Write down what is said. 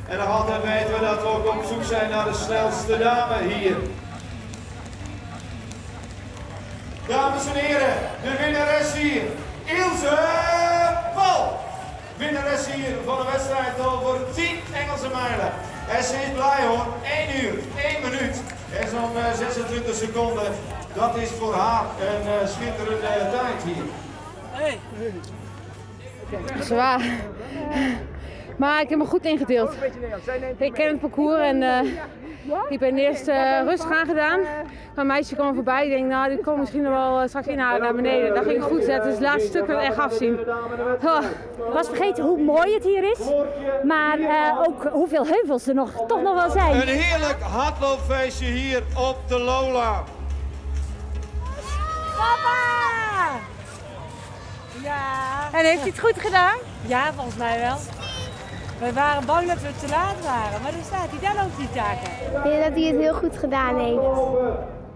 En nog altijd weten we dat we ook op zoek zijn naar de snelste dame hier. Dames en heren, de winnares hier, Ilse Val. Winnares hier van de wedstrijd over 10 Engelse mijlen. En ze is blij hoor, 1 uur, 1 minuut en zo'n 26 seconden. Dat is voor haar een schitterende tijd hier. Hey. Zwaar. Maar ik heb me goed ingedeeld. Ik ken het parcours en ik ben eerst rustig aangedaan. Mijn meisje kwam voorbij. Ik denk, nou, die komt misschien nog wel straks inhalen naar beneden. Dat ging goed zetten. Dus het laatste stuk werd echt afzien. Ik was vergeten hoe mooi het hier is. Maar ook hoeveel heuvels er toch nog wel zijn. Een heerlijk hardloopfeestje hier op de Lola. Papa! Ja. En heeft hij het goed gedaan? Ja, volgens mij wel. We waren bang dat we te laat waren, maar dan staat hij dan ook die taken. Ik denk dat hij het heel goed gedaan heeft.